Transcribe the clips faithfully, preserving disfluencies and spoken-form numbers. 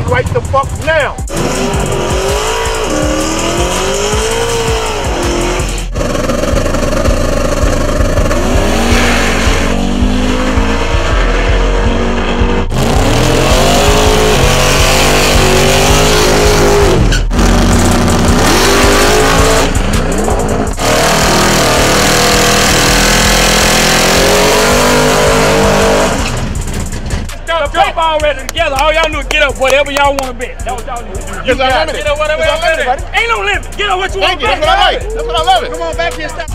right the fuck now. Jump already together. All y'all need to get up whatever y'all want to bet. That's what y'all need to do. You got it. Get up whatever y'all want to bet. Ain't no limit. Get up what you want to bet. That's what I like. That's what I love it. Come on back here. Stop.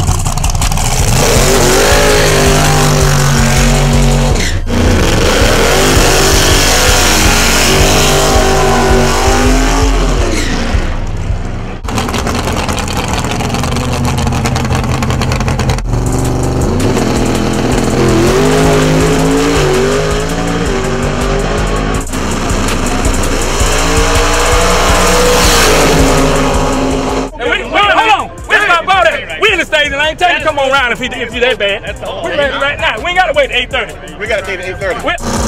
I ain't telling you to come on around if, he, if you that bad. We're ready right now. We ain't got to wait to eight thirty. We got to stay to eight thirty.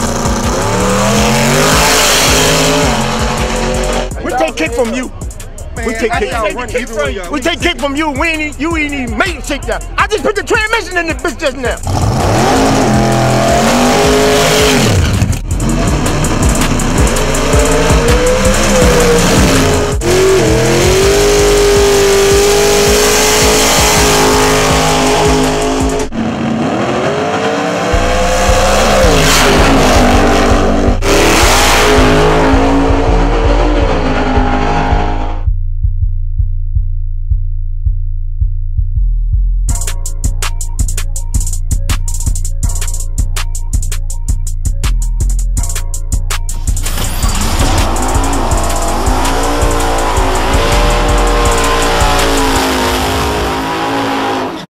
We take kick from you. We take kick. We take kick from you. We ain't, you ain't even made a shakedown. I just put the transmission in the bitch just now.